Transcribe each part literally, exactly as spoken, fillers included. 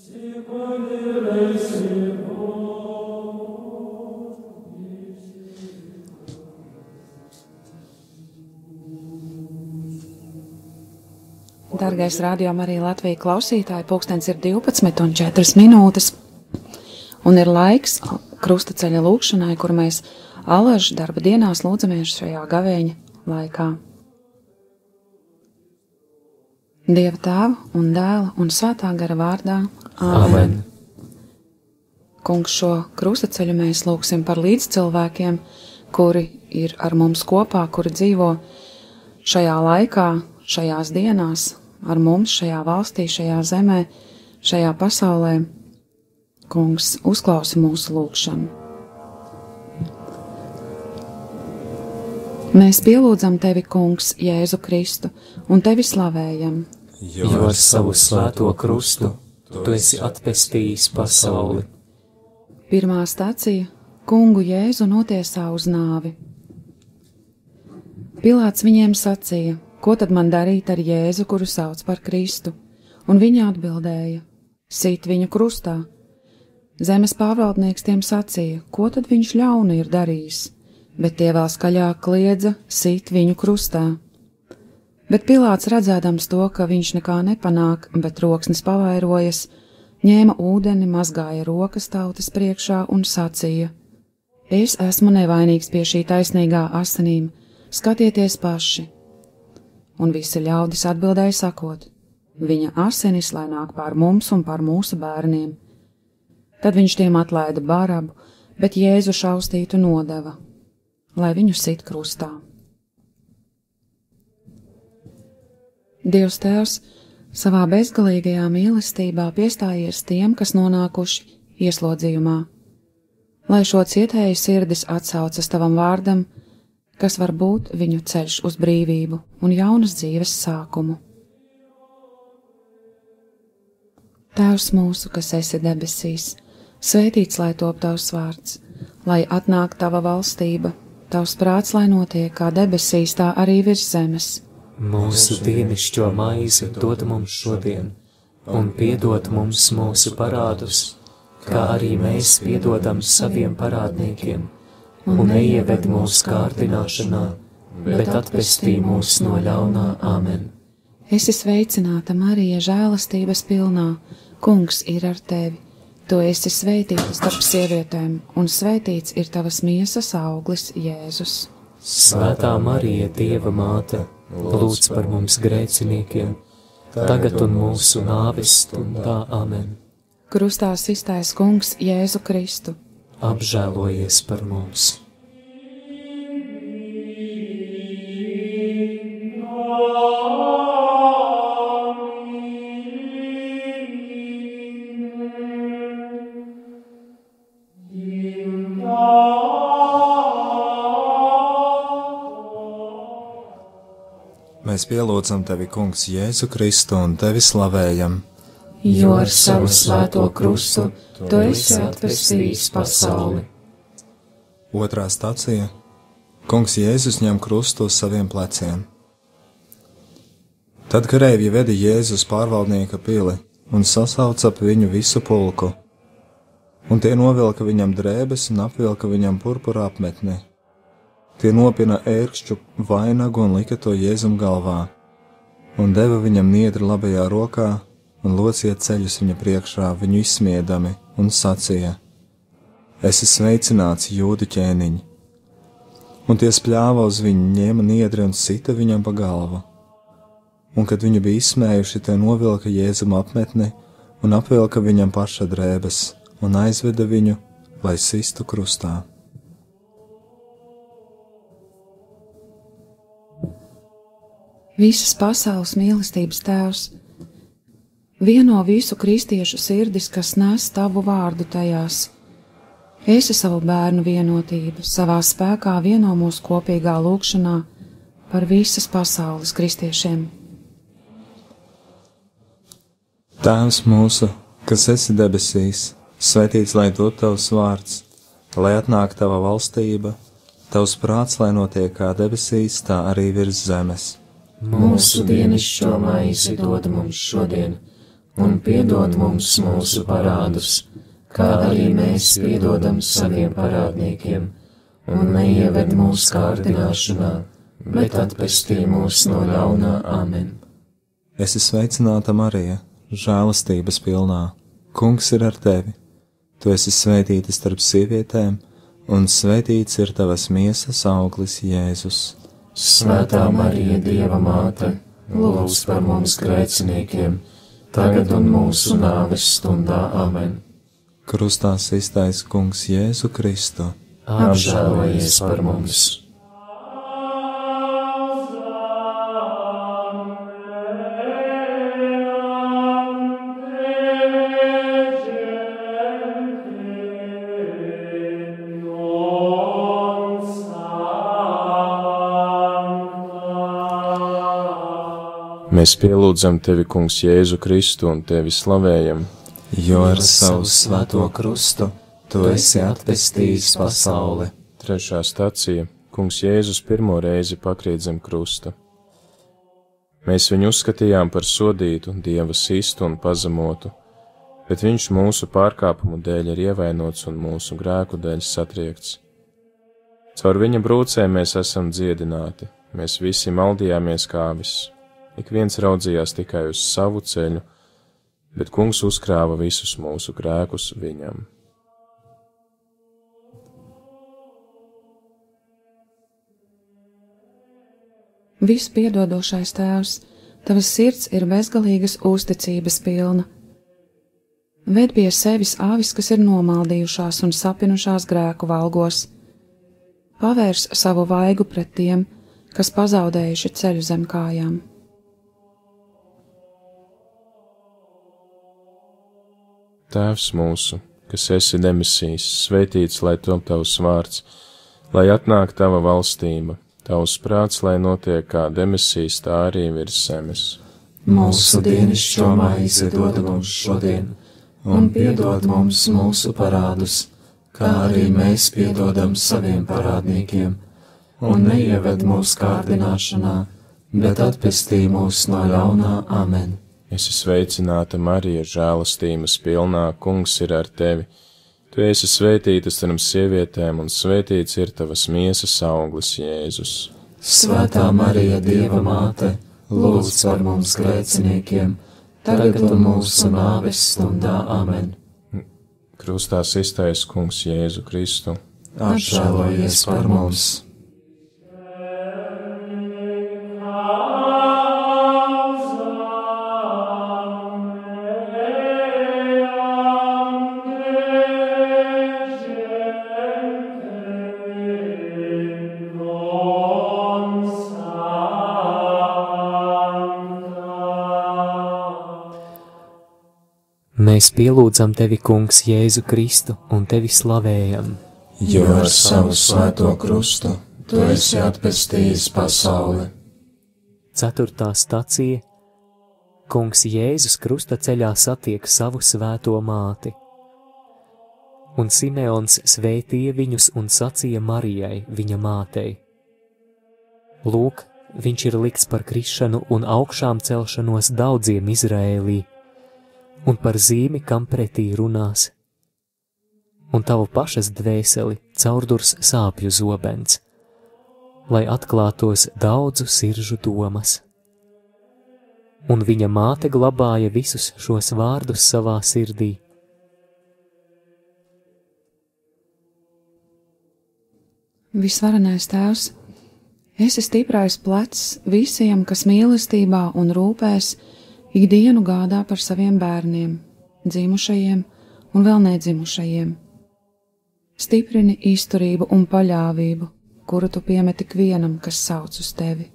Dargais Radio Marija Latvija klausītāji, pulkstens ir divpadsmit un četras minūtes, un ir laiks krustaceļa lūkšanai, kur mēs alažu darba dienās lūdzamies šajā gavēņa laikā. Dieva Tēva un Dēla un Svētā gara vārdā. Āmen. Amen. Kungs, šo krustaceļu mēs lūksim par līdzcilvēkiem, kuri ir ar mums kopā, kuri dzīvo šajā laikā, šajās dienās, ar mums šajā valstī, šajā zemē, šajā pasaulē. Kungs, uzklausi mūsu lūgšanu. Mēs pielūdzam Tevi, Kungs, Jēzu Kristu, un Tevi slavējam. Jo ar savu svēto krustu Tu esi atpestījis pasauli. Pirmā stacija – Kungu Jēzu notiesā uz nāvi. Pilāts viņiem sacīja: ko tad man darīt ar Jēzu, kuru sauc par Kristu? Un viņi atbildēja: sit viņu krustā. Zemes pārvaldnieks tiem sacīja: ko tad viņš ļaunu ir darījis? Bet tie vēl skaļāk kliedza: sit viņu krustā. Bet Pilāts, redzēdams to, ka viņš nekā nepanāk, bet troksnis pavairojas, ņēma ūdeni, mazgāja rokas tautas priekšā un sacīja: es esmu nevainīgs pie šī taisnīgā asinīm, skatieties paši. Un visi ļaudis atbildēja sakot: viņa asinis lai nāk pār mums un pār mūsu bērniem. Tad viņš tiem atlaida Barabu, bet Jēzu šaustītu nodeva, lai viņu sit krustā. Dievs Tēvs savā bezgalīgajā mīlestībā piestājies tiem, kas nonākuši ieslodzījumā, lai šo cietēju sirdis atsaucas Tavam vārdam, kas var būt viņu ceļš uz brīvību un jaunas dzīves sākumu. Tēvs mūsu, kas esi debesīs, svētīts lai top Tavs vārds, lai atnāk Tava valstība, Tavs prāts lai notiek kā debesīs, tā arī virs zemes. Mūsu dienišķo maizi dod mums šodien, un piedod mums mūsu parādus, kā arī mēs piedodam saviem parādniekiem, un neieved mūsu kārdināšanā, bet atpestī mūs no ļaunā. Āmen. Esi sveicināta, Marija, žēlastības pilnā, Kungs ir ar tevi. Tu esi svētīta starp sievietēm, un svētīts ir tavas miesas auglis, Jēzus. Svētā Marija, Dieva māte, lūdz par mums grēciniekiem, tagad un mūsu nāves stundā. Amen. Krustā sistais Kungs, Jēzu Kristu, apžēlojies par mums. Mēs pielūdzam Tevi, Kungs, Jēzu Kristu, un Tevi slavējam. Jo ar savu svēto krustu Tu esi atpestījis pasauli. Otrā stacija. Kungs Jēzus ņem krustu uz saviem pleciem. Tad kareivji veda Jēzu uz pārvaldnieka pili un sasauca ap viņu visu pulku, un tie novilka viņam drēbes un apvilka viņam purpura apmetni. Tie nopina ērkšķu vainagu un lika to Jēzum galvā, un deva viņam niedri labajā rokā, un lociet ceļus viņa priekšā, viņu izsmiedami, un sacīja: esi sveicināts, Jūdu ķēniņ! Un tie spļāva uz viņu, ņēma niedri un sita viņam pa galvu. Un, kad viņu bija izsmējuši, tie novilka Jēzum apmetni un apvilka viņam paša drēbes, un aizveda viņu, lai sistu krustā. Visas pasaules mīlestības Tēvs, vieno visu kristiešu sirdis, kas nes Tavu vārdu tajās. Esi savu bērnu vienotību, savā spēkā vieno mūsu kopīgā lūgšanā par visas pasaules kristiešiem. Tēvs mūsu, kas esi debesīs, svētīts lai top Tavs vārds, lai atnāk Tava valstība, Tavs prāts lai notiek kā debesīs, tā arī virs zemes. Mūsu dienišķo maizi dod mums šodien, un piedod mums mūsu parādus, kā arī mēs piedodam saviem parādniekiem, un neieved mūsu kārdināšanā, bet atpestī mūs no ļaunā. Āmen. Esi sveicināta, Marija, žēlastības pilnā. Kungs ir ar tevi. Tu esi svētīta starp sievietēm, un svētīts ir tavas miesas auglis, Jēzus. Svētā Marija, Dieva māte, lūdz par mums grēciniekiem, tagad un mūsu nāves stundā. Āmen. Krustā iztais Kungs Jēzu Kristu. Apžēlojies par mums! Mēs pielūdzam tevi, Kungs, Jēzu Kristu, un tevi slavējam, jo ar savu svēto krustu tu esi atpestījis pasauli. Trešā stacija. Kungs Jēzus pirmo reizi pakrīt zem krusta. Mēs viņu uzskatījām par sodītu, Dieva sistu un pazemotu, bet viņš mūsu pārkāpumu dēļ ir ievainots un mūsu grēku dēļ satriekts. Caur viņa brūcēm mēs esam dziedināti, mēs visi maldījāmies kā avis. Ik viens raudzījās tikai uz savu ceļu, bet Kungs uzkrāva visus mūsu grēkus viņam. Vispiedodošais Tēvs, tavas sirds ir bezgalīgas uzticības pilna. Ved pie sevis āvis, kas ir nomaldījušās un sapinušās grēku valgos. Pavērs savu vaigu pret tiem, kas pazaudējuši ceļu zem kājām. Tēvs mūsu, kas esi debesīs, svētīts lai top tavs vārds, lai atnāk tava valstība, tavs prāts, lai notiek kā debesīs, tā arī virs zemes. Mūsu dienascho maizi dod mums šodien, un piedod mums mūsu parādus, kā arī mēs piedodam saviem parādniekiem, un neieved mūsu kārdināšanā, bet atpestī mūs no ļaunā. Amen. Esi sveicināta, Marija, žēlastības pilnā, Kungs ir ar tevi. Tu esi svētīta starp sievietēm, un svētīts ir tavas miesas auglis, Jēzus. Svētā Marija, Dieva māte, lūdz par mums grēciniekiem, tagad un mūsu nāves stundā. Amen. Krustā iztais Kungs Jēzu Kristu. Apžēlojies par mums! Mēs pielūdzam tevi, Kungs, Jēzu Kristu, un tevi slavējam. Jo ar savu svēto krustu tu esi atpestījis pasauli. Ceturtā stacija. Kungs Jēzus krusta ceļā satiek savu svēto māti. Un Simeons svētīja viņus un sacīja Marijai, viņa mātei. Lūk, viņš ir likts par krišanu un augšām celšanos daudziem Izraēlī, un par zīmi, kam pretī runās. Un tavu pašas dvēseli caurdurs sāpju zobens, lai atklātos daudzu siržu domas. Un viņa māte glabāja visus šos vārdus savā sirdī. Visvarenais Tēvs, esi stiprais plecs visiem, kas mīlestībā un rūpēs ikdienu gādā par saviem bērniem, dzimušajiem un vēl nedzimušajiem. Stiprini izturību un paļāvību, kuru tu piemeti ikvienam, kas sauc uz tevi.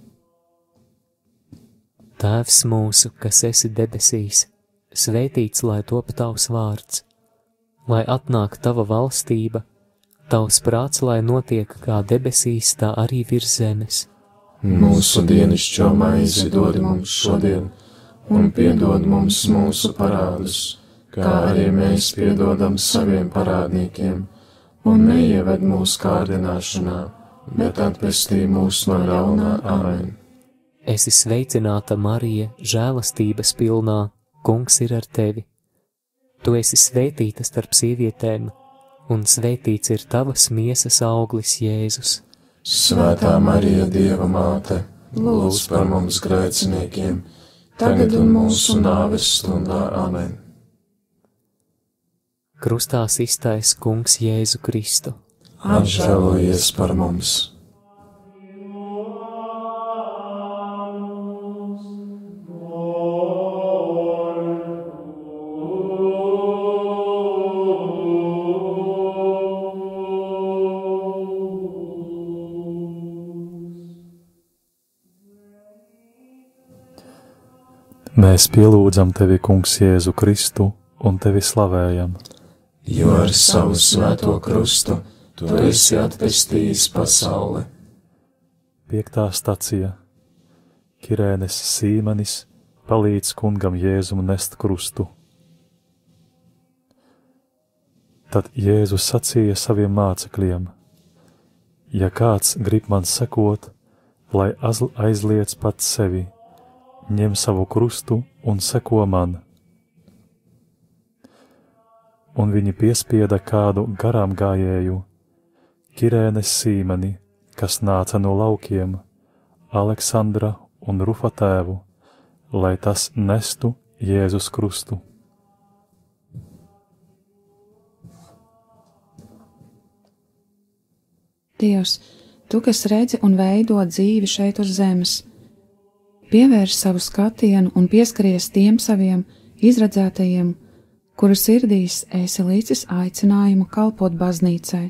Tēvs mūsu, kas esi debesīs, svētīts lai top tavs vārds, lai atnāk tava valstība, tavs prāts, lai notiek kā debesīs, tā arī virs zemes. Mūsu dienascho maizi dod mums šodien, un piedod mums mūsu parādus, kā arī mēs piedodam saviem parādniekiem, un neieved mūsu kārdināšanā, bet atpestī mūs no ļaunā. Amen. Esi sveicināta, Marija, žēlastības pilnā, Kungs ir ar tevi. Tu esi svētīta starp sievietēm, un svētīts ir tavas miesas auglis, Jēzus. Svētā Marija, Dieva māte, lūdz par mums grēciniekiem, tagad un mūsu nāves stundā. Amen. Krustā iztais Kungs Jēzu Kristu. Apžēlojies par mums! Mēs pielūdzam tevi, Kungs Jēzu Kristu, un tevi slavējam. Jo ar savu svēto krustu tu esi atpestījis pasauli. Piektā stacija. Kirēnes Sīmanis palīdz kungam Jēzum nest krustu. Tad Jēzus sacīja saviem mācekļiem: Ja kāds grib man sekot, lai aizliec pats sevi, ņem savu krustu un seko man. Un viņi piespieda kādu garām gājēju, Kirēnes Sīmani, kas nāca no laukiem, Aleksandra un Rufa tēvu, lai tas nestu Jēzus krustu. Dievs, tu, kas redzi un veido dzīvi šeit uz zemes, pievērš savu skatienu un pieskaries tiem saviem izredzētajiem, kuru sirdīs esi līdzis aicinājumu kalpot baznīcai.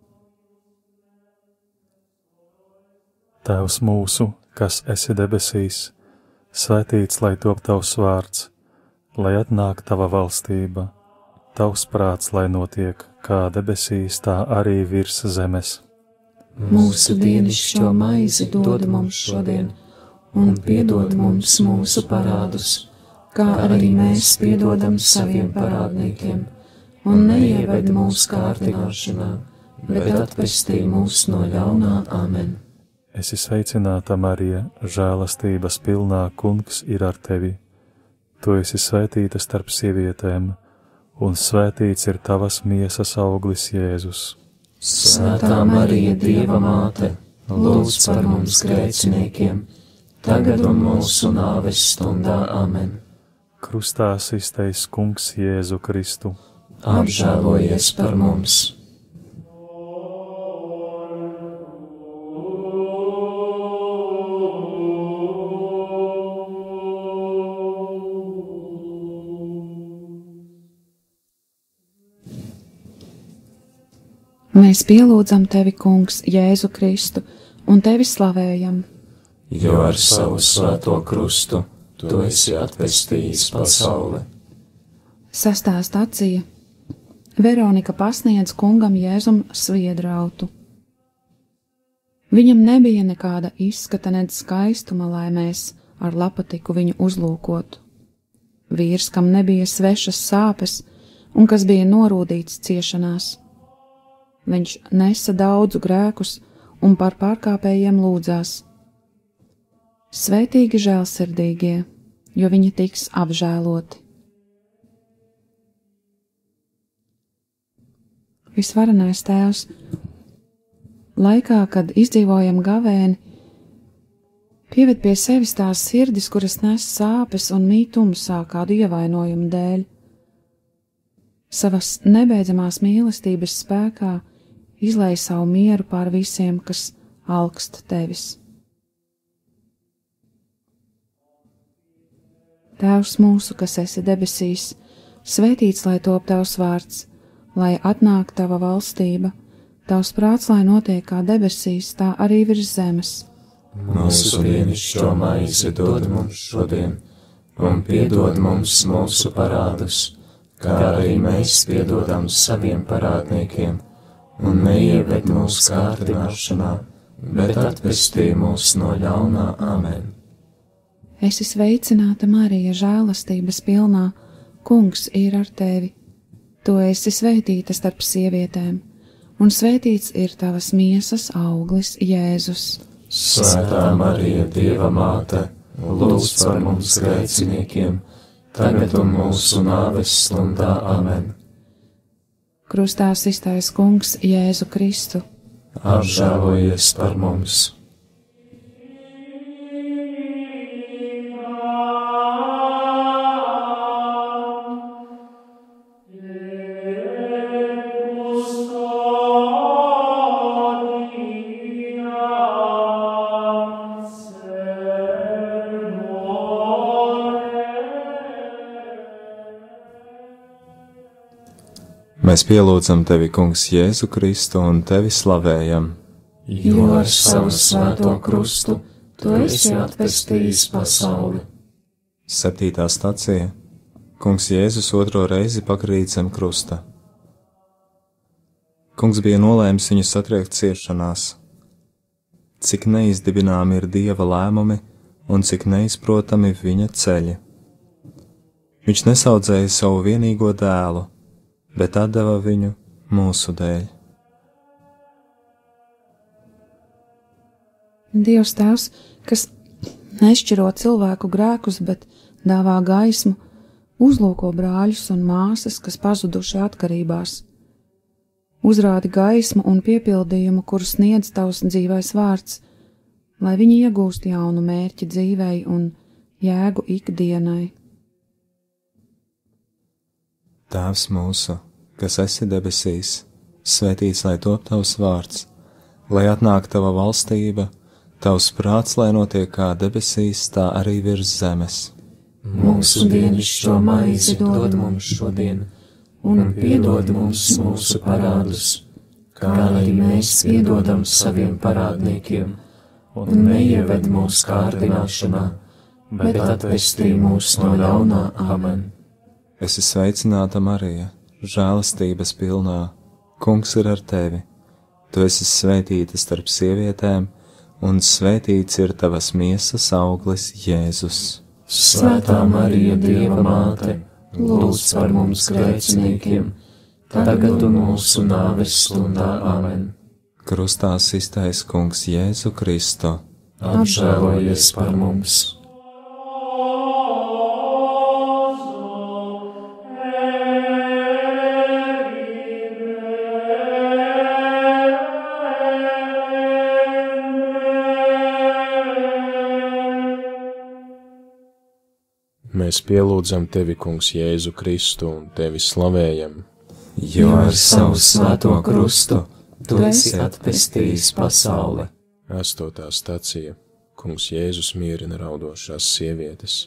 Tēvs mūsu, kas esi debesīs, svētīts lai top tavs vārds, lai atnāk tava valstība, tavs prāts lai notiek, kā debesīs, tā arī virs zemes. Mūsu dienascho maizi dod mums šodien, un piedod mums mūsu parādus, kā arī mēs piedodam saviem parādniekiem, un neieved mūsu kārdināšanā, bet atpestī mūs no ļaunā. Amen. Esi sveicināta, Marija, žēlastības pilnā, Kungs ir ar tevi. Tu esi svētīta starp sievietēm, un svētīts ir tavas miesas auglis, Jēzus. Svētā Marija, Dieva māte, lūdz par mums grēciniekiem, tagad un mūsu nāves stundā. Amen. Krustā iztais Kungs Jēzu Kristu. Apžēlojies par mums! Mēs pielūdzam tevi, Kungs, Jēzu Kristu, un tevi slavējam. Jo ar savu svēto krustu tu esi atpestījis pasauli. Sestā stacija. Veronika pasniedz kungam Jēzum sviedrautu. Viņam nebija nekāda izskata nec skaistuma, lai mēs ar lapatiku viņu uzlūkotu. Vīrs, kam nebija svešas sāpes un kas bija norūdīts ciešanās. Viņš nesa daudzu grēkus un par pārkāpējiem lūdzās. Svētīgi žēlsirdīgie, jo viņi tiks apžēloti. Visvarenais Tēvs, laikā, kad izdzīvojam gavēni, pieved pie sevis tās sirdis, kuras nes sāpes un mīt tumsā kādu ievainojumu dēļ. Savas nebeidzamās mīlestības spēkā izlej savu mieru pār visiem, kas alkst tevis. Tēvs mūsu, kas esi debesīs, svētīts lai top tavs vārds, lai atnāk tava valstība, tavs prāts, lai notiek kā debesīs, tā arī virs zemes. Mūsu dienascho maizi dod mums šodien, un piedod mums mūsu parādus, kā arī mēs piedodam saviem parādniekiem, un neieved mūsu kārdināšanā, bet atpestī mūs no ļaunā. Amen. Esi sveicināta, Marija, žēlastības pilnā, Kungs ir ar tevi. Tu esi svētīta starp sievietēm, un svētīts ir tavas miesas auglis, Jēzus. Svētā Marija, Dieva māte, lūdz par mums grēciniekiem, tagad un mūsu nāves stundā. Amen. Krustā iztaisa Kungs Jēzu Kristu. Apžēlojies par mums! Mēs pielūdzam Tevi, Kungs, Jēzu Kristu un Tevi slavējam, jo ar savu svēto krustu Tu esi atpestījis pasauli. Septītā stacija. Kungs Jēzus otro reizi pakrīt zem krusta. Kungs bija nolēmis viņu satriekt ciešanās. Cik neizdibināmi ir Dieva lēmumi un cik neizprotami viņa ceļi. Viņš nesaudzēja savu vienīgo dēlu, bet atdeva viņu mūsu dēļ. Dievs Tēvs, kas nešķiro cilvēku grēkus, bet dāvā gaismu, uzlūko brāļus un māsas, kas pazuduši atkarībās. Uzrādi gaismu un piepildījumu, kuru sniedz Tavs dzīvais vārds, lai viņi iegūst jaunu mērķi dzīvei un jēgu ikdienai. Tēvs mūsu, kas esi debesīs, svētīts lai top Tavs vārds, lai atnāk Tava valstība, Tavs prāts, lai notiek kā debesīs, tā arī virs zemes. Mūsu dienascho maizi dod mums šodien, un piedod mums mūsu parādus, kā arī mēs piedodam saviem parādniekiem, un neieved mūsu kārdināšanā, bet atvestī mūs no ļaunā. Amen. Esi sveicināta, Marija, žēlastības pilnā, Kungs ir ar tevi. Tu esi svētīta starp sievietēm, un svētīts ir tavas miesas auglis, Jēzus. Svētā Marija, Dieva māte, lūdz par mums grēciniekiem, tagad un mūsu nāves stundā. Amen. Krustā iztaisa Kungs Jēzu Kristu. Apžēlojies par mums! Mēs pielūdzam Tevi, Kungs, Jēzu Kristu un Tevi slavējam, jo ar savu svēto krustu Tu esi atpestījis pasauli. Astotā stacija. Kungs Jēzus mierina raudošās sievietes.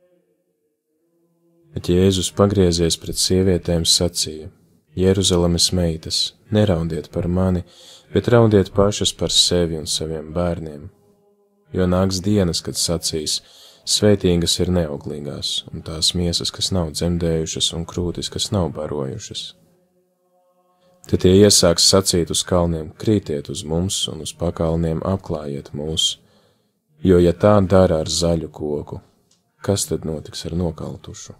Bet Jēzus pagriezies pret sievietēm sacīja: Jeruzalemes meitas, neraudiet par mani, bet raudiet pašas par sevi un saviem bērniem, jo nāks dienas, kad sacīs: Svētīgas ir neauglīgās, un tās miesas, kas nav dzemdējušas, un krūtis, kas nav barojušas. Tad tie iesāks sacīt uz kalniem: krītiet uz mums, un uz pakalniem apklājiet mūs, jo ja tā dara ar zaļu koku, kas tad notiks ar nokaltušu?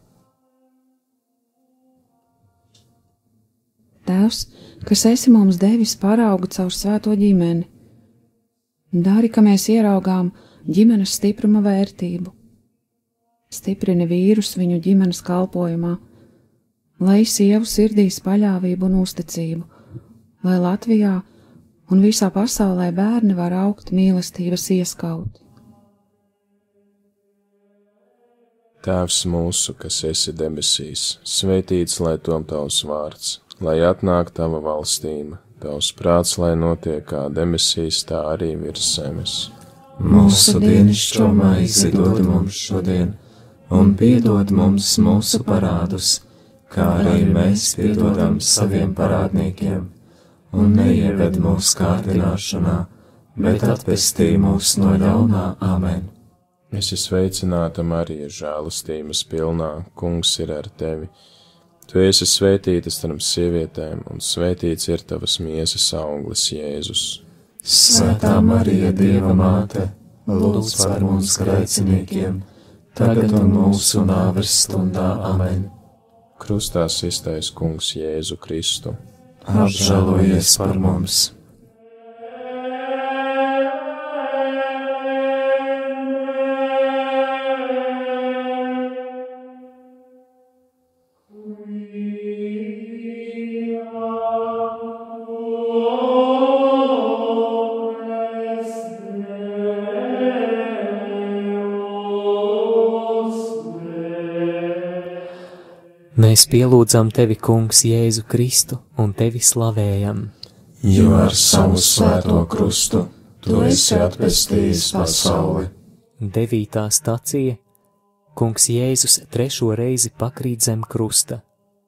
Tēvs, kas esi mums devis paraugu caur svēto ģimeni, dari, ka mēs ieraugām ģimenes stipruma vērtību. Stiprini vīrus viņu ģimenes kalpojumā, lai sievu sirdīs paļāvību un uzticību, lai Latvijā un visā pasaulē bērni var augt mīlestības ieskauti. Tēvs mūsu, kas esi debesīs, svētīts lai tom Tavs vārds, lai atnāk Tava valstība, Tavs prāts, lai notiek kā debesīs, tā arī virs zemes. Mūsu dienascho maizi dod mums šodien, un piedod mums mūsu parādus, kā arī mēs piedodam saviem parādniekiem, un neieved mūsu kārdināšanā, bet atpestī mūs no ļaunā. Amen. Esi sveicināta, Marija, žēlastības pilnā, Kungs ir ar tevi. Tu esi svētīta starp sievietēm, un svētīts ir tavas miesas auglis, Jēzus. Svētā Marija, Dieva māte, lūdz par mums grēciniekiem, tagad un mūsu nāves stundā. Amen. Krustā iztaisa Kungs Jēzu Kristu. Apžēlojies par mums! Mēs pielūdzam tevi, Kungs, Jēzu Kristu, un tevi slavējam. Jo ar savu svēto krustu tu esi atpestījis pasauli. Devītā stacija. Kungs Jēzus trešo reizi pakrīt zem krusta.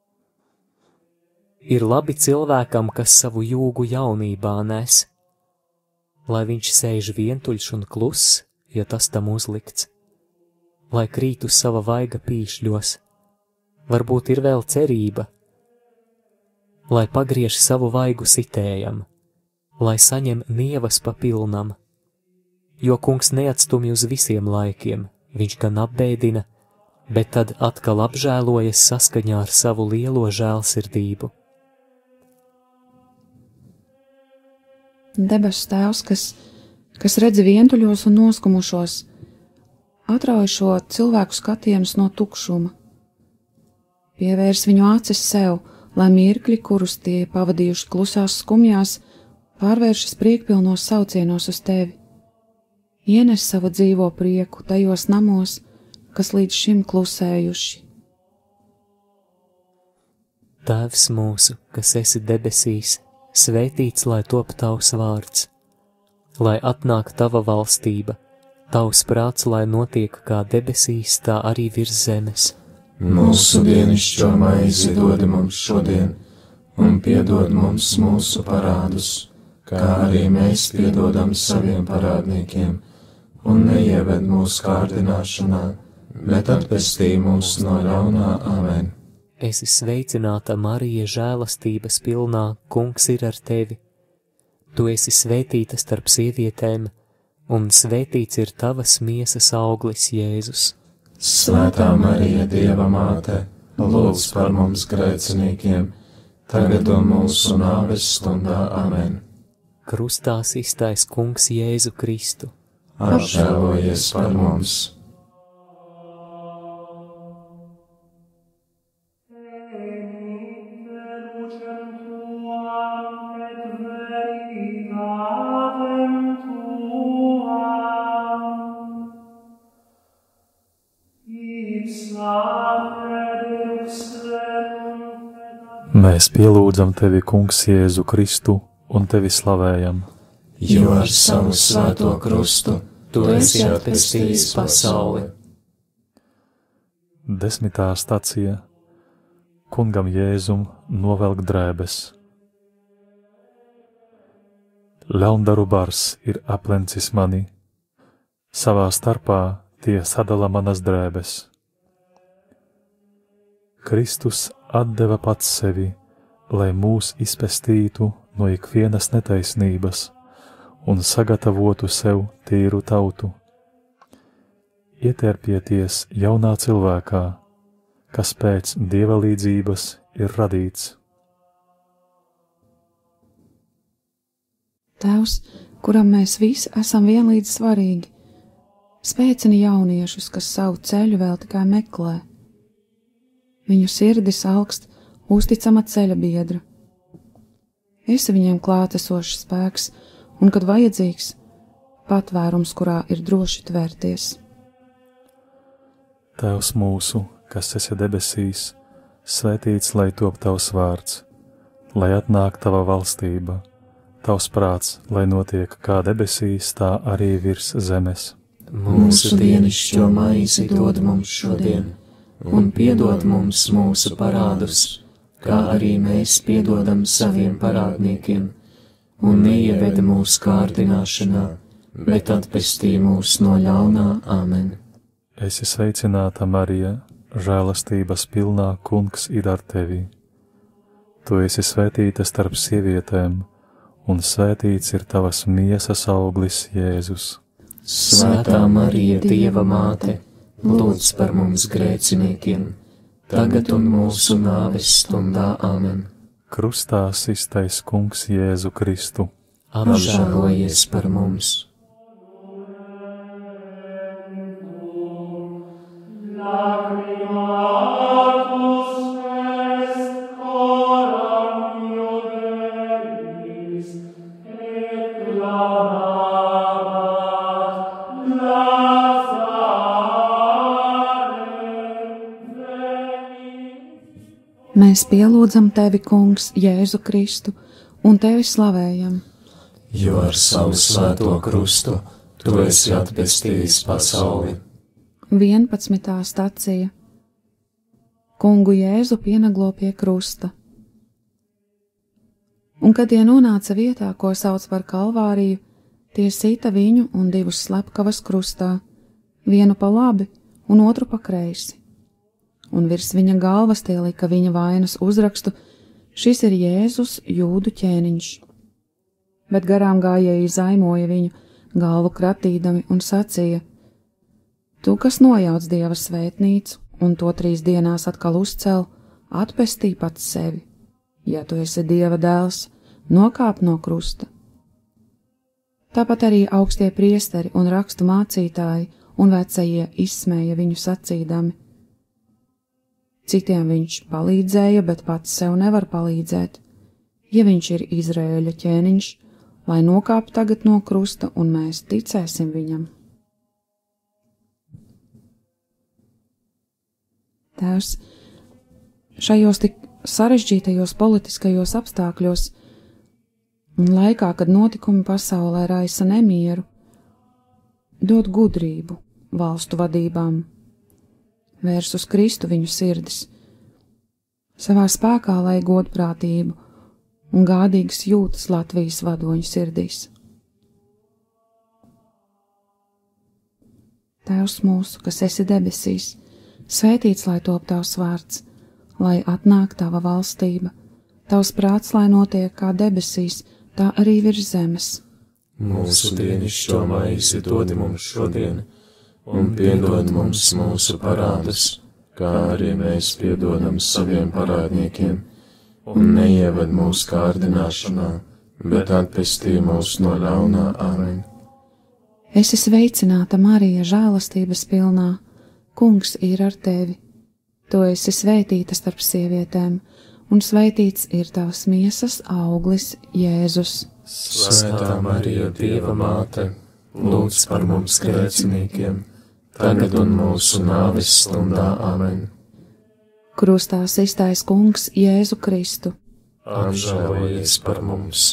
Ir labi cilvēkam, kas savu jūgu jaunībā nes, lai viņš sēž vientuļš un kluss, ja tas tam uzlikts, lai krīt uz sava vaiga pīšļos. Varbūt ir vēl cerība, lai pagriež savu vaigu sitējam, lai saņem nievas pa pilnam, jo Kungs neatstumj uz visiem laikiem, viņš gan apbēdina, bet tad atkal apžēlojas saskaņā ar savu lielo žēlsirdību. Debesu Tēvs, kas, kas redz vientuļos un noskumušos, atrauj šo cilvēku skatienus no tukšuma. Pievērs viņu acis sev, lai mirkļi, kurus tie pavadījuši klusās skumjās, pārvēršas priekpilnos saucienos uz tevi. Ienes savu dzīvo prieku tajos namos, kas līdz šim klusējuši. Tēvs mūsu, kas esi debesīs, svētīts, lai top tavs vārds, lai atnāk tava valstība, tavs prāts, lai notiek kā debesīs, tā arī virs zemes. Mūsu dienascho maizi dod mums šodien, un piedod mums mūsu parādus, kā arī mēs piedodam saviem parādniekiem, un neieved mūsu kārdināšanā, bet atpestī mūs no ļaunā. Amen. Esi sveicināta, Marija, žēlastības pilnā, Kungs ir ar tevi. Tu esi svētīta starp sievietēm, un svētīts ir tavas miesas auglis, Jēzus. Svētā Marija, Dieva māte, lūdz par mums grēciniekiem, tagad un mūsu nāves stundā. Amen. Krustā iztais Kungs Jēzu Kristu, apžēlojies par mums. Mēs pielūdzam tevi, Kungs, Jēzu Kristu, un tevi slavējam. Jo ar savu svēto krustu tu esi atpestījis pasauli. Desmitā stacija. Kungam Jēzum novelk drēbes. Ļaundaru bars ir aplencis mani, savā starpā tie sadala manas drēbes. Kristus atdeva pats sevi, lai mūs izpestītu no ikvienas netaisnības un sagatavotu sev tīru tautu. Ietērpieties jaunā cilvēkā, kas pēc Dieva līdzības ir radīts. Tēvs, kuram mēs visi esam vienlīdz svarīgi, spēcini jauniešus, kas savu ceļu vēl tikai meklē. Viņu sirdis augst uzticama ceļa biedra. Esi viņiem klātesošs spēks, un, kad vajadzīgs, patvērums, kurā ir droši tvērties. Tēvs mūsu, kas esi debesīs, svētīts, lai top tavs vārds, lai atnāk tava valstība, tavs prāts, lai notiek kā debesīs, tā arī virs zemes. Mūsu dienascho maizi dod mums šodien, un piedod mums mūsu parādus, kā arī mēs piedodam saviem parādniekiem, un neieved mūsu kārdināšanā, bet atpestī mūs no ļaunā. Amen. Esi sveicināta, Marija, žēlastības pilnā, Kungs ir ar tevi. Tu esi svētīta starp sievietēm, un svētīts ir tavas miesas auglis, Jēzus. Svētā Marija, Dieva māte, lūdz par mums grēciniekiem, tagad un mūsu nāves stundā. Amen. Krustā iztais Kungs Jēzu Kristu, apžēlojies par mums. Lacrimatus Mēs pielūdzam tevi, Kungs, Jēzu Kristu, un tevi slavējam, jo ar savu svēto krustu tu esi atpestījis pasauli. vienpadsmitā stacija. Kungu Jēzu pienaglo pie krusta. Un, kad tie nonāca vietā, ko sauc par Kalvāriju, tie sita viņu un divus slepkavas krustā, vienu pa labi un otru pa kreisi. Un virs viņa galvas tie lika viņa vainas uzrakstu: šis ir Jēzus, Jūdu ķēniņš. Bet garām gājēji zaimoja viņu, galvu kratīdami, un sacīja: tu, kas nojauc Dieva svētnīcu un to trīs dienās atkal uzcel, atpestī pats sevi. Ja tu esi Dieva dēls, nokāp no krusta. Tāpat arī augstie priesteri un rakstu mācītāji un vecajie izsmēja viņu sacīdami: citiem viņš palīdzēja, bet pats sev nevar palīdzēt. Ja viņš ir Izraēļa ķēniņš, lai nokāp tagad no krusta, un mēs ticēsim viņam. Tēvs, šajos tik sarežģītajos politiskajos apstākļos un laikā, kad notikumi pasaulē raisa nemieru, dod gudrību valstu vadībām, vērs uz Kristu viņu sirdis, savā spēkā lai godprātību un gādīgas jūtas Latvijas vadoņu sirdīs. Tēvs mūsu, kas esi debesīs, svētīts lai top tavs vārds, lai atnāk tava valstība, tavs prāts lai notiek kā debesīs, tā arī virs zemes. Mūsu dienascho maizi dod mums šodien, un piedod mums mūsu parādus, kā arī mēs piedodam saviem parādniekiem, un neieved mūsu kārdināšanā, bet atpestī mūs no ļaunā. Āmen. Esi sveicināta, Marija, žēlastības pilnā, Kungs ir ar tevi. Tu esi svētīta starp sievietēm, un svētīts ir tavs miesas auglis, Jēzus. Svētā Marija, Dieva māte, lūdz par mums grēciniekiem, tagad un mūsu nāves stundā. Āmen. Krustā sistais Kungs, Jēzu Kristu. Apžēlojies par mums!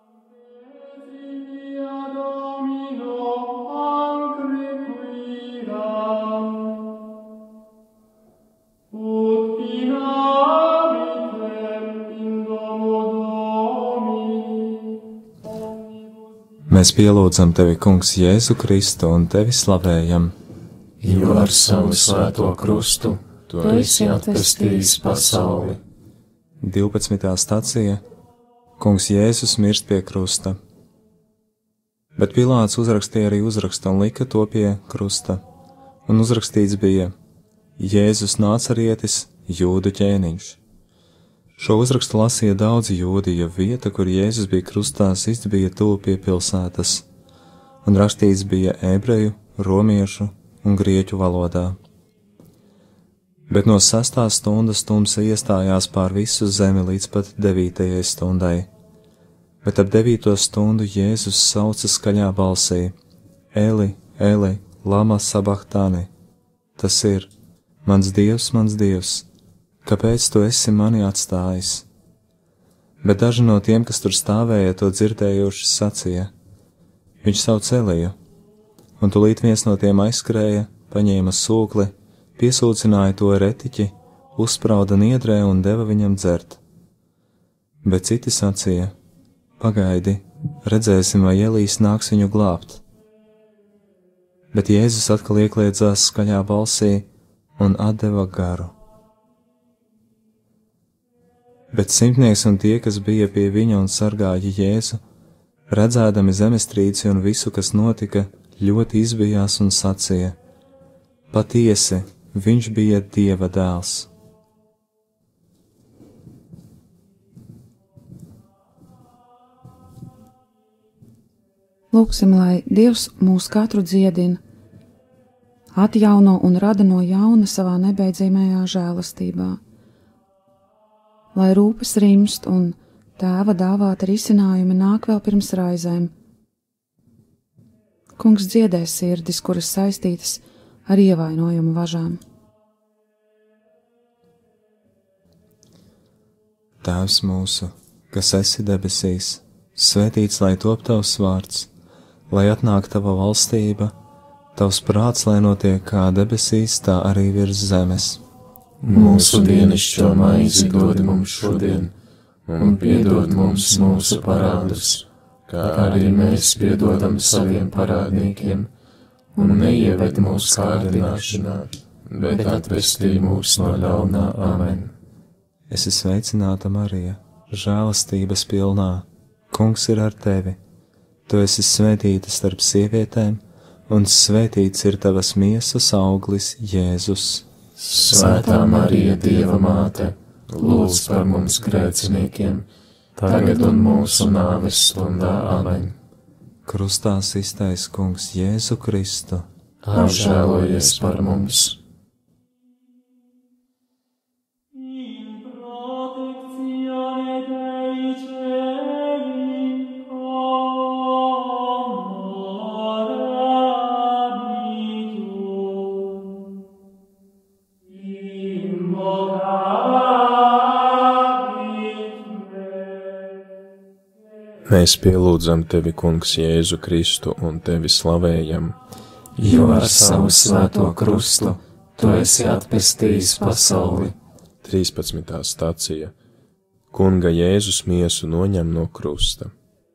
Mēs pielūdzam tevi, Kungs, Jēzu Kristu, un tevi slavējam, jo ar savu svēto krustu tu esi atpestījis pasauli. divpadsmitā stacija. Kungs Jēzus mirst pie krusta. Bet Pilāts uzrakstīja arī uzrakstu un lika to pie krusta, un uzrakstīts bija: Jēzus Nācarietis, Jūdu ķēniņš. Šo uzrakstu lasīja daudzi jūdi, jo vieta, kur Jēzus bija krustā, sists bija tuvu pie pilsētas, un rakstīts bija ebreju, romiešu un grieķu valodā. Bet no sestās stundas tumsa iestājās pār visu zemi līdz pat devītajai stundai. Bet ap devīto stundu Jēzus sauca skaļā balsī: Eli, Eli, lama sabachthani, tas ir: mans Dievs, mans Dievs, kāpēc tu esi mani atstājis? Bet daži no tiem, kas tur stāvēja, to dzirdējuši, sacīja: viņš sauc Eliju. Un tūlīt viens no tiem aizskrēja, paņēma sūkli, piesūcināja to ar etiķi, uzsprauda niedrē un deva viņam dzert. Bet citi sacīja: pagaidi, redzēsim, vai Elijs nāks viņu glābt. Bet Jēzus atkal iekliedzās skaļā balsī un atdeva garu. Bet simtnieks un tie, kas bija pie viņa un sargāja Jēzu, redzēdami zemestrīci un visu, kas notika, ļoti izbijās un sacīja: patiesi, viņš bija Dieva dēls. Lūksim, lai Dievs mūs katru dziedina, atjauno un rada no jauna savā nebeidzamajā žēlastībā, lai rūpes rimst un Tēva dāvāta risinājumi nāk vēl pirms raizēm. Kungs dziedē sirdis, kuras saistītas ar ievainojumu važām. Tēvs mūsu, kas esi debesīs, svētīts lai top tavs vārds, lai atnāk tava valstība, tavs prāts, lai notiek kā debesīs, tā arī virs zemes. Mūsu dienascho maizi dod mums šodien, un piedod mums mūsu parādus, kā arī mēs piedodam saviem parādniekiem, un neieved mūsu kārdināšanā, bet atvestī mūs no ļaunā. Amen. Esi sveicināta, Marija, žēlastības pilnā, Kungs ir ar tevi. Tu esi svētīta starp sievietēm, un svētīts ir tavas miesas auglis, Jēzus. Svētā Marija, Dieva māte, lūdz par mums grēciniekiem, tagad un mūsu nāves stundā. Amen. Krustā iztais Kungs Jēzu Kristu, apžēlojies par mums. Mēs pielūdzam tevi, Kungs, Jēzu Kristu, un tevi slavējam, jo ar savu svēto krustu tu esi atpestījis pasauli. trīspadsmitā stacija. Kunga Jēzus miesu noņem no krusta.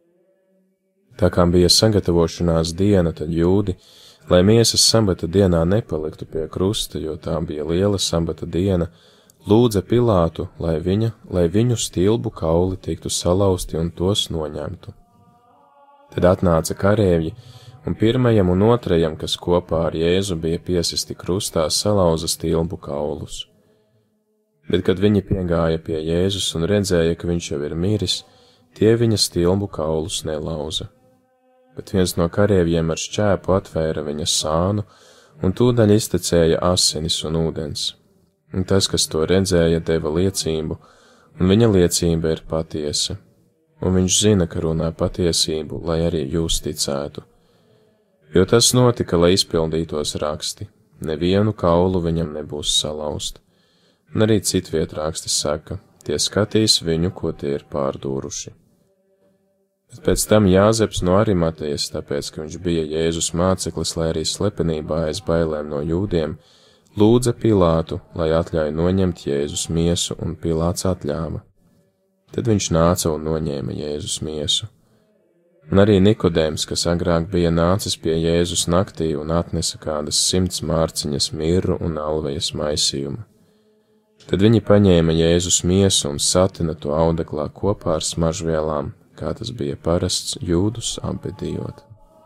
Tā kā bija sagatavošanās diena, tad jūdi, lai miesas sabata dienā nepaliktu pie krusta, jo tā bija liela sabata diena, lūdza Pilātu, lai, viņa, lai viņu stilbu kauli tiktu salauzti un tos noņemtu. Tad atnāca karēvji, un pirmajam un otrajam, kas kopā ar Jēzu bija piesisti krustā, salauza stilbu kaulus. Bet, kad viņi piegāja pie Jēzus un redzēja, ka viņš jau ir miris, tie viņa stilbu kaulus nelauza. Bet viens no karēvjiem ar šķēpu atvēra viņa sānu, un tūdaļ iztecēja asinis un ūdens. Un tas, kas to redzēja, deva liecību, un viņa liecība ir patiesa, un viņš zina, ka runā patiesību, lai arī jūs ticētu. Jo tas notika, lai izpildītos raksti, nevienu kaulu viņam nebūs salauzt. Un arī citviet raksti saka, tie skatīs viņu, ko tie ir pārdūruši. Bet pēc tam Jāzeps no Arimatejas, tāpēc, ka viņš bija Jēzus māceklis, lai arī slepenībā aiz bailēm no jūdiem, lūdza Pilātu, lai atļauj noņemt Jēzus miesu, un Pilāts atļāva. Tad viņš nāca un noņēma Jēzus miesu. Un arī Nikodēms, kas agrāk bija nācis pie Jēzus naktī un atnesa kādas simts mārciņas mirru un alvejas maisījumu. Tad viņi paņēma Jēzus miesu un satina to audeklā kopā ar smaržvielām, kā tas bija parasts jūdus apbedījot.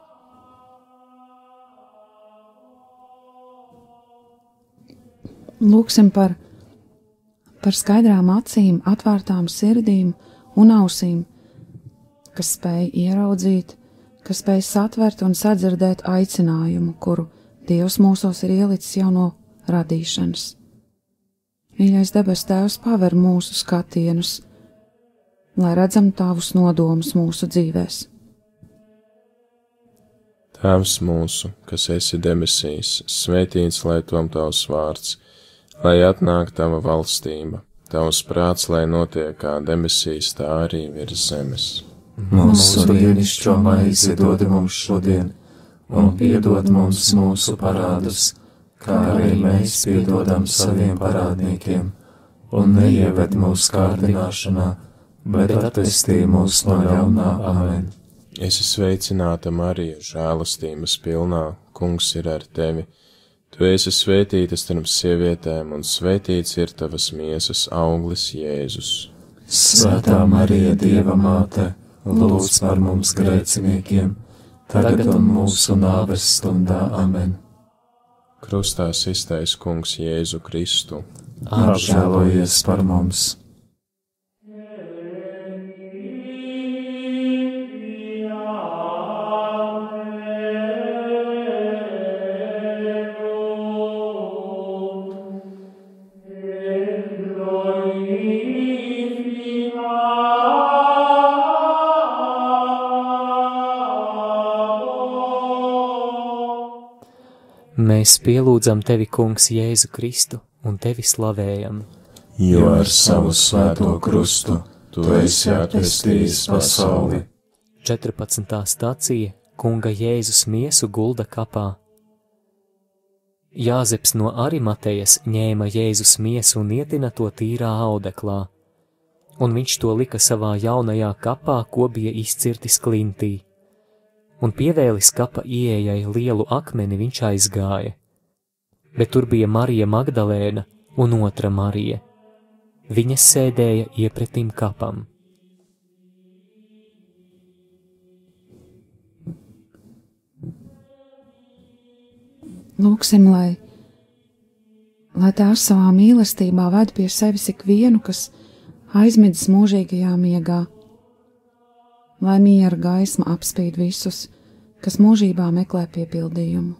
Lūksim par, par skaidrām acīm, atvērtām sirdīm un ausīm, kas spēj ieraudzīt, kas spēj satvert un sadzirdēt aicinājumu, kuru Dievs mūsos ir ielicis jau no radīšanas. Mīļais debes Tēvs, paver mūsu skatienus, lai redzam Tavus nodomus mūsu dzīvēs. Tēvs mūsu, kas esi debesīs, svētīts lai tom Tavs vārds, lai atnāk Tava valstība, Tavs prāts, lai notiek kā debesīs, tā arī virs zemes. Mūsu dienascho maizi dod mums šodien, un piedod mums mūsu parādus, kā arī mēs piedodam saviem parādniekiem, un neieved mūsu kārdināšanā, bet atvestī mūs no ļaunā. Amen. Esi sveicināta, Marija, žēlastības pilnā, Kungs ir ar tevi. Tu esi svētīta starp sievietēm, un svētīts ir tavas miesas auglis, Jēzus. Svētā Marija, Dieva māte, lūdz par mums grēciniekiem, tagad un mūsu nāves stundā. Amen. Krustā iztais Kungs Jēzu Kristu, apžēlojies par mums. Mēs pielūdzam tevi, Kungs, Jēzu Kristu, un tevi slavējam. jo ar savu svēto krustu tu esi atpestījis pasauli. četrpadsmitā stacija Kunga Jēzus miesu gulda kapā. Jāzeps no Arimatejas ņēma Jēzus miesu un ietina to tīrā audeklā, un viņš to lika savā jaunajā kapā, ko bija izcirtis klintī, un pievēlis kapa ieejai lielu akmeni viņš aizgāja, bet tur bija Marija Magdalēna un otra Marija. Viņas sēdēja iepretim kapam. Lūksim, lai, lai Tēvs savā mīlestībā ved pie sevis ikvienu, kas aizmidzis mūžīgajā miegā, lai miera gaisma apspīd visus, kas mūžībā meklē piepildījumu.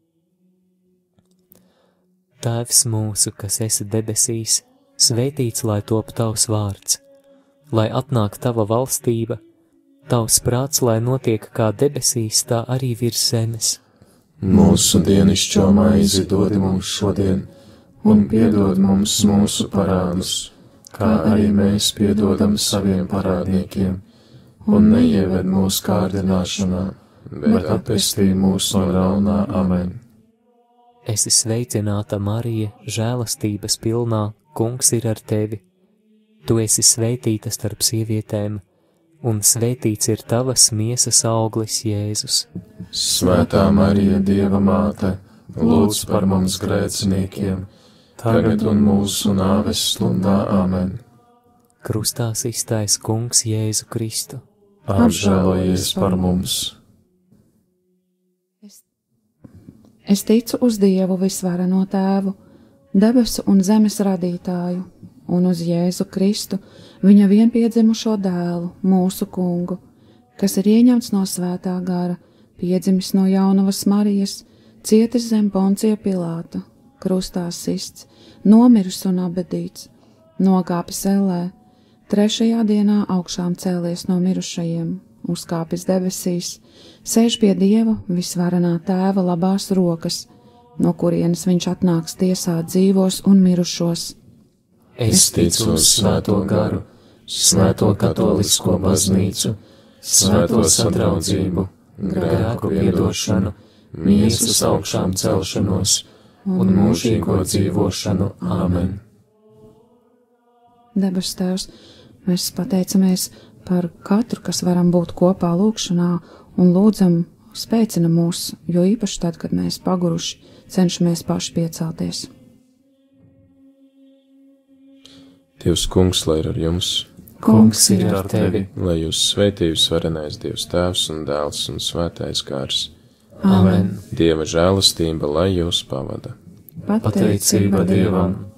Tēvs mūsu, kas esi debesīs, svētīts lai top tavs vārds, lai atnāk tava valstība, tavs prāts, lai notiek kā debesīs, tā arī virs zemes. Mūsu dienišķo maizi dod mums šodien, un piedod mums mūsu parādus, kā arī mēs piedodam saviem parādniekiem, un neieved mūsu kārdināšanā, bet atpestī mūs no ļaunā. Amen. Esi sveicināta, Marija, žēlastības pilnā, Kungs ir ar tevi. Tu esi svētīta starp sievietēm, un svētīts ir tavas miesas auglis, Jēzus. Svētā Marija, Dieva māte, lūdz par mums grēciniekiem, tagad un mūsu nāves stundā. Amen. Krustā iztais Kungs Jēzu Kristu. Apžēlojies par mums! Es, es ticu uz Dievu visvareno Tēvu, debesu un zemes radītāju, un uz Jēzu Kristu, viņa vienpiedzimušo dēlu, mūsu Kungu, kas ir ieņemts no svētā gara, piedzimis no jaunavas Marijas, cietis zem Poncija Pilāta, krustā sists, nomiris un abedīts, nokāpis ellē, trešajā dienā augšām cēlies no mirušajiem, uzkāpis debesīs, sēž pie Dieva visvarenā Tēva labās rokas, no kurienes viņš atnāks tiesāt dzīvos un mirušos. Es ticu uz svēto garu, svēto katolisko baznīcu, svēto sadraudzību, grēku piedošanu, miesas augšām celšanos un mūžīgo dzīvošanu. Āmen. Debes Tēvs, mēs pateicamies par katru, kas varam būt kopā lūgšanā un lūdzam spēcina mūs, jo īpaši tad, kad mēs paguruši cenšamies paši piecelties. Dievs Kungs, lai ir ar jums, Kungs ir ar tevi, lai jūs svētījus varenais Dievs Tēvs un Dēls un Svētais Gars. Amen. Dieva žēlastība, lai jūs pavada. Pateicība Dievam.